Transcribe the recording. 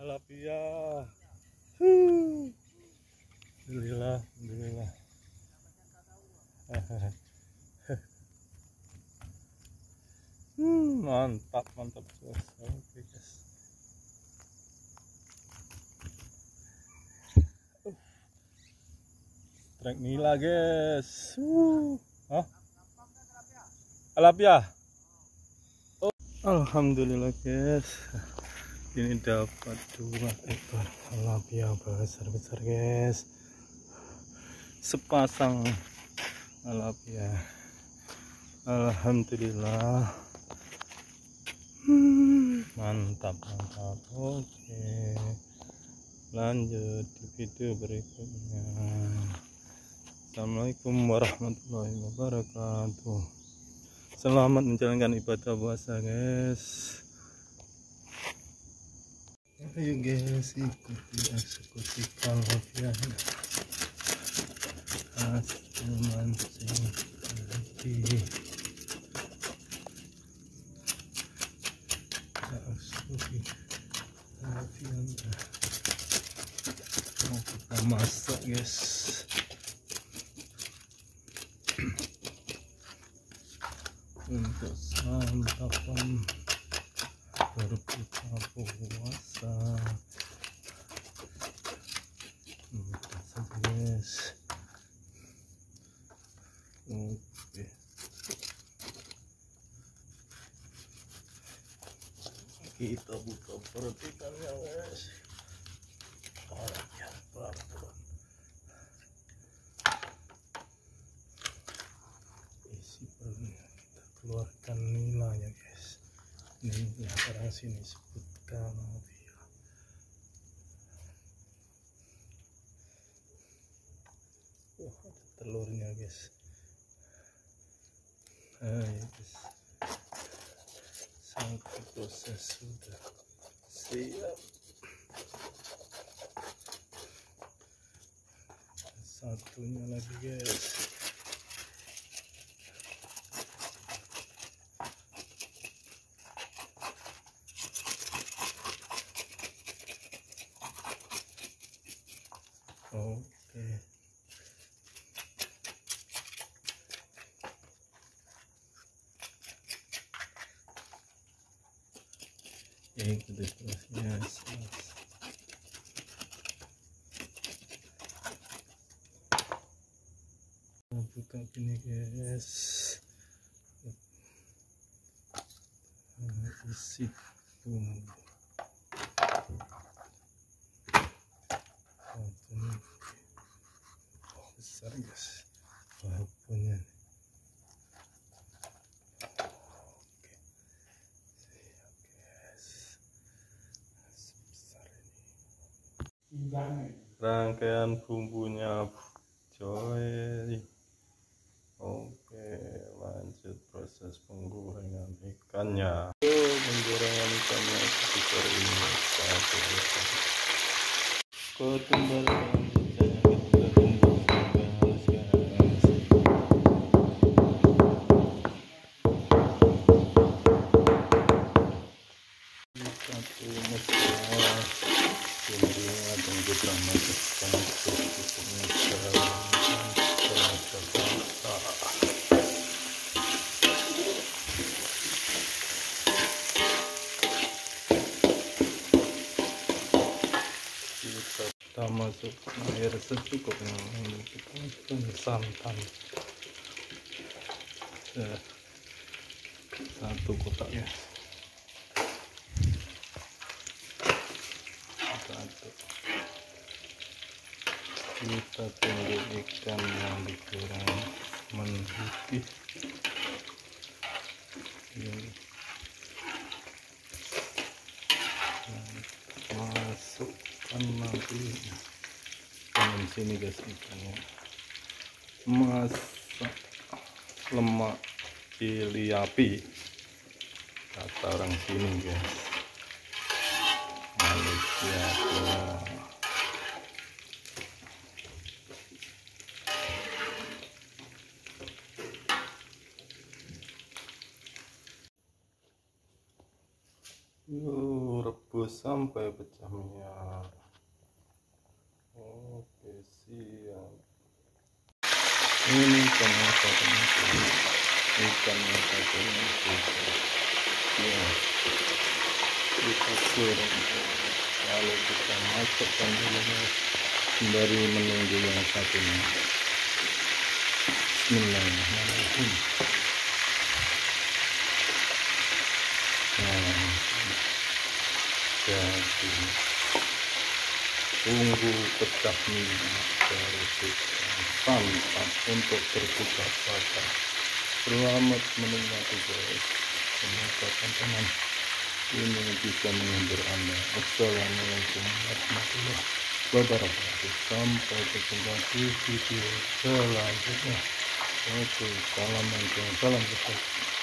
Alapia. Alhamdulillah, alhamdulillah. Mantap, mantap guys. Oke guys. Trek nila guys. Hah? Alapia. Oh, alhamdulillah guys. Ini dapat 2 ekor alapia besar-besar guys. Sepasang alapia. Alhamdulillah. Mantap, mantap. Oke, lanjut di video berikutnya. Assalamualaikum warahmatullahi wabarakatuh. Selamat menjalankan ibadah puasa guys. Ayo guys, ikuti eksekusi alapia. Hasil mancing tadi. Eksekusi alapia. Mau kita masak guys. Untuk santapan berbuka puasa. Kita saja guys. Oke, kita buka perut ikannya guys. Orangnya pelan-pelan. Isi perutnya kita keluarkan nilainya guys. Ini orang sini sebut alapia. Ada telurnya guys. Ayo guys, satu proses sudah siap. Satunya lagi guys. Oke. Ikuti prosesnya. Buka gini guys. Isi bumbu. Besar guys. Bumbunya. Rangkaian bumbunya coy. Oke, lanjut proses penggorengan ikannya. Penggorengan ikannya sekitar ini satu ketumbar kita tumbuk sampai halus guys. Satu mesra bumbunya dan kita masukkan kita masukkan air secukupnya. Kita masukkan santan satu kotak ya. Kita tunggu ikan yang digoreng mendidih. Masukkan nanti di sini guys ikannya. Masak lemak cili api kata orang sini guys. Malaysia tuh. Rebus sampai pecah minyak. Oke, siap. Ini ikan yang satunya ikan yang satunya ya, kita goreng lalu kita masukkan dulu sembari menunggu yang satunya. Bismillahirrahmanirrahim. Nah, jadi tunggu pecah minyak baru kita santap untuk berbuka puasa. Selamat menikmati guys. Semoga teman-teman ini bisa menghibur Anda. Assalamualaikum warahmatullahi wabarakatuh. Sampai berjumpa di video selanjutnya. Oke, salam dan salam besar.